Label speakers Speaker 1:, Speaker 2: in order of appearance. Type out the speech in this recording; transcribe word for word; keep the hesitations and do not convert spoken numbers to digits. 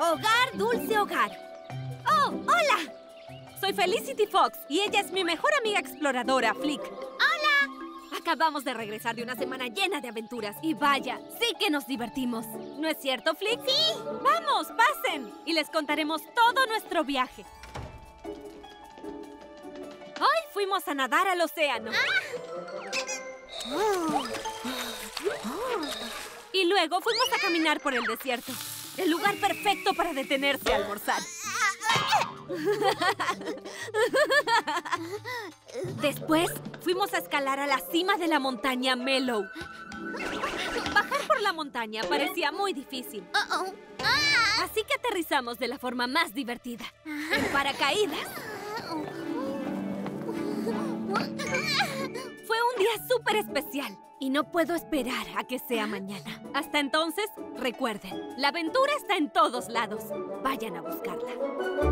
Speaker 1: Hogar, dulce hogar. ¡Oh, hola! Soy Felicity Fox y ella es mi mejor amiga exploradora, Flick. ¡Hola! Acabamos de regresar de una semana llena de aventuras y vaya, sí que nos divertimos. ¿No es cierto, Flick? ¡Sí! ¡Vamos, pasen! Y les contaremos todo nuestro viaje. Hoy fuimos a nadar al océano. Y luego fuimos a caminar por el desierto. El lugar perfecto para detenerse a almorzar. Después fuimos a escalar a la cima de la montaña Mellow. Bajar por la montaña parecía muy difícil. Así que aterrizamos de la forma más divertida. En paracaídas. Fue un día súper especial y no puedo esperar a que sea mañana. Hasta entonces, recuerden, la aventura está en todos lados. Vayan a buscarla.